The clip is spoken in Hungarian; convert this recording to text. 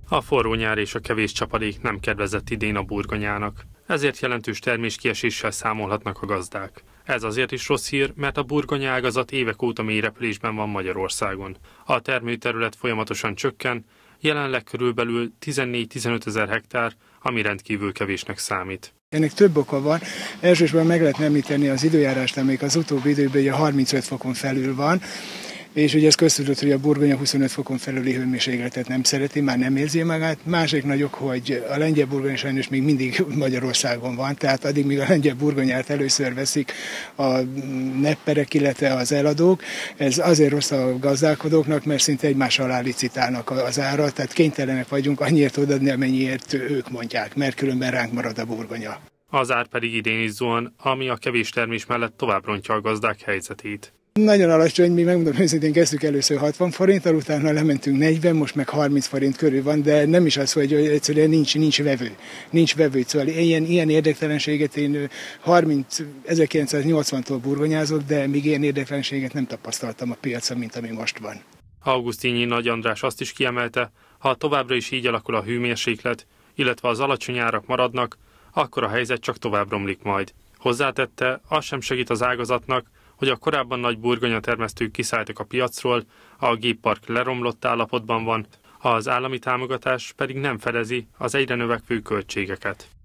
A forró nyár és a kevés csapadék nem kedvezett idén a burgonyának, ezért jelentős terméskieséssel számolhatnak a gazdák. Ez azért is rossz hír, mert a burgonya ágazat évek óta mélyrepülésben van Magyarországon. A termőterület folyamatosan csökken, jelenleg körülbelül 14-15 ezer hektár, ami rendkívül kevésnek számít. Ennek több oka van. Elsősorban meg lehet említeni az időjárást, amelyik az utóbbi időben ugye 35 fokon felül van, és ugye ez köztudott, hogy a burgonya 25 fokon felüli hőmérsékletet nem szereti, már nem érzi magát. Másik nagyok, hogy a lengyel burgonya sajnos még mindig Magyarországon van, tehát addig, míg a lengyel burgonyát először veszik a nepperek, illetve az eladók, ez azért rossz a gazdálkodóknak, mert szinte egymás alá licitálnak az árat, tehát kénytelenek vagyunk annyiért odaadni, amennyiért ők mondják, mert különben ránk marad a burgonya. Az ár pedig idén is zuhan, ami a kevés termés mellett tovább rontja a gazdák helyzetét. Nagyon alacsony, mi megmondom őszintén, kezdtük először 60 forinttal, utána lementünk 40, most meg 30 forint körül van, de nem is az, hogy egyszerűen nincs vevő. Nincs vevő, szóval ilyen érdektelenséget én 1980-tól burgonyázok, de még ilyen érdektelenséget nem tapasztaltam a piacon, mint ami most van. Augustinyi Nagy András azt is kiemelte, ha továbbra is így alakul a hőmérséklet, illetve az alacsony árak maradnak, akkor a helyzet csak tovább romlik majd. Hozzátette, az sem segít az ágazatnak, hogy a korábban nagy burgonyatermesztők kiszálltak a piacról, a géppark leromlott állapotban van, az állami támogatás pedig nem fedezi az egyre növekvő költségeket.